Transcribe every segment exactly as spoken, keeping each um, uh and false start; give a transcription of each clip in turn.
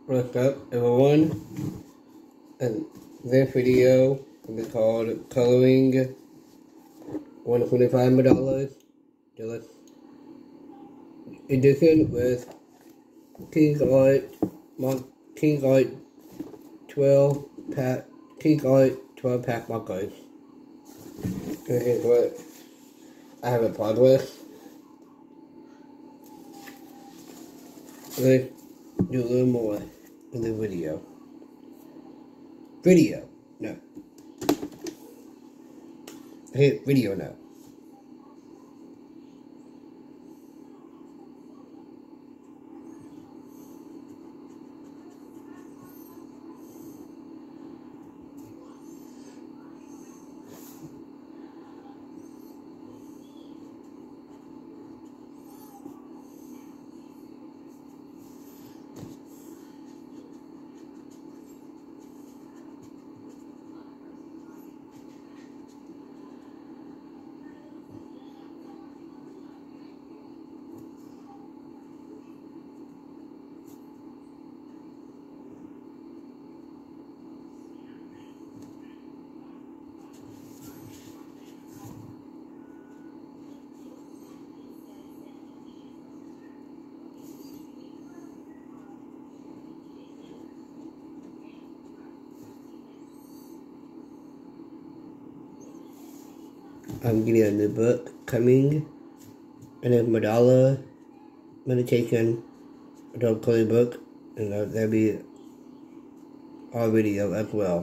What's up, everyone? And this video will be called Coloring one hundred twenty-five dollars Deluxe Edition with King Art, King Art twelve pack, King Art twelve pack markers. And here's what I have in progress. Let's do a little more in the video. Video, no. Hit video now. I'm getting a new book coming, and it's Mandala Meditation, adult coloring book, and that'll be our video as well.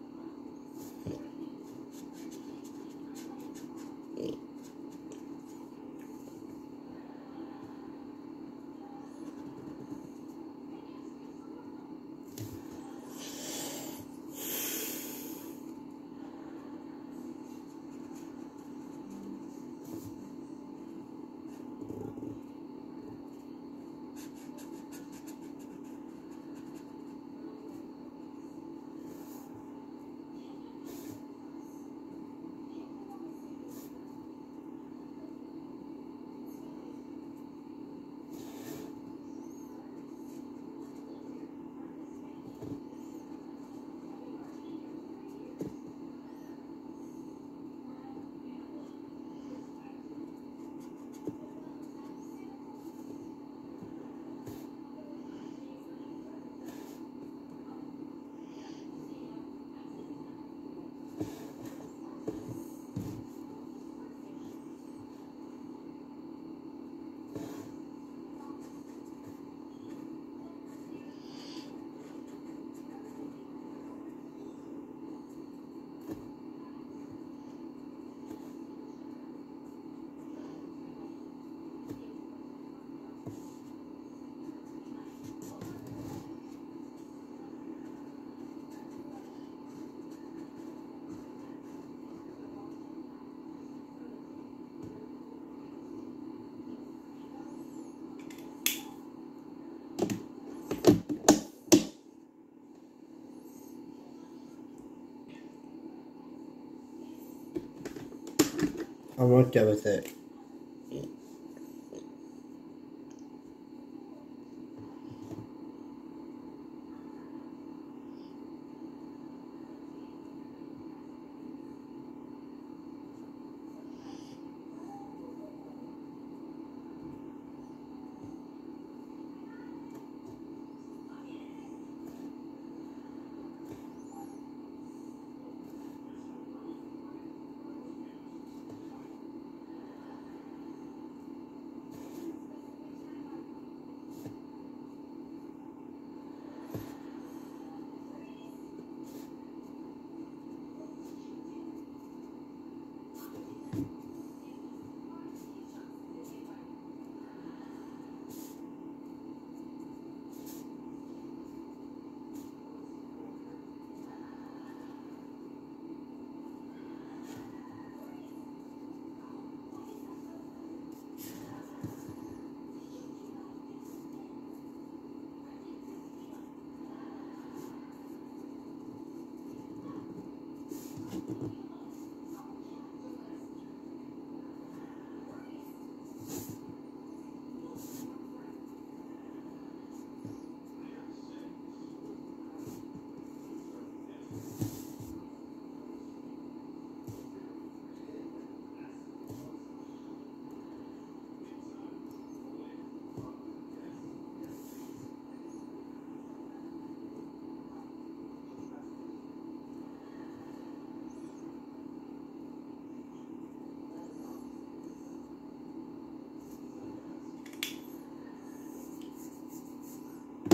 I'm almost done with it.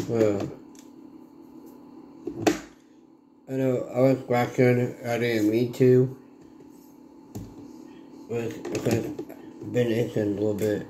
Well, I know I was cracking, I didn't mean to. Because I've been itching a little bit.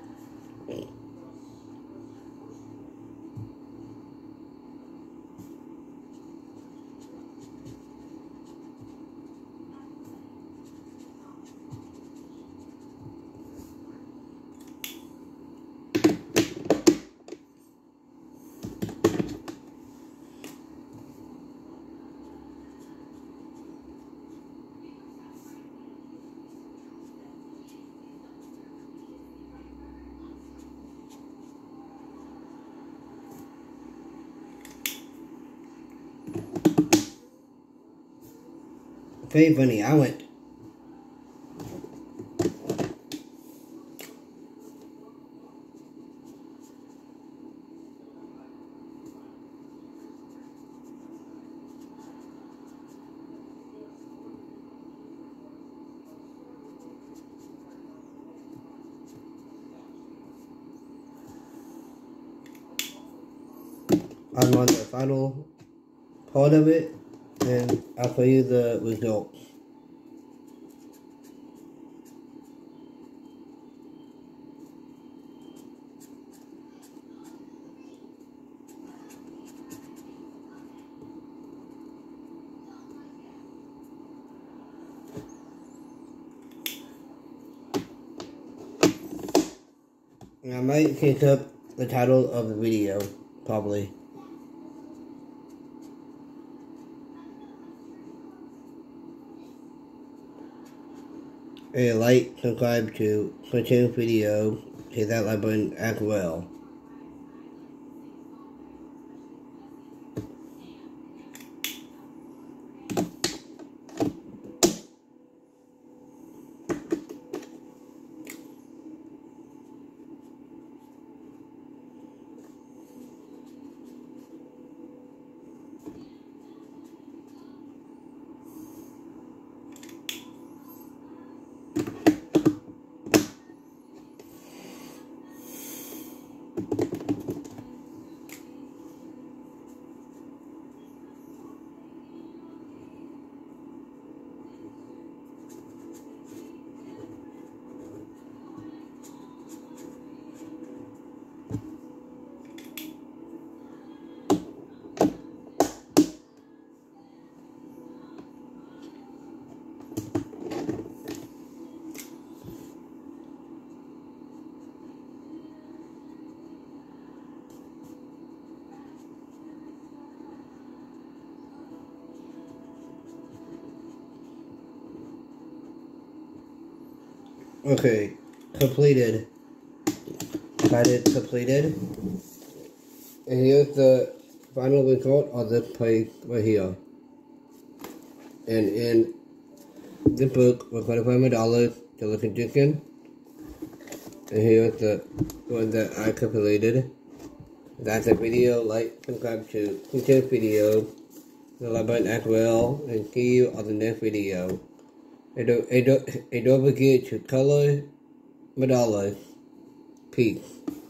Very funny, I went I'm on the final part of it, and I'll show you the results. And I might change up the title of the video, probably. And like, subscribe to continue video, hit that like button as well. Okay, completed. Got it completed. And here's the final result of this place right here. And in the book, we're going to find my dollars to look at chicken. And here's the one that I completed. That's a video. Like, subscribe to this video, the like button as well, and see you on the next video. And don't, and don't, and don't forget to color my dollars. Peace.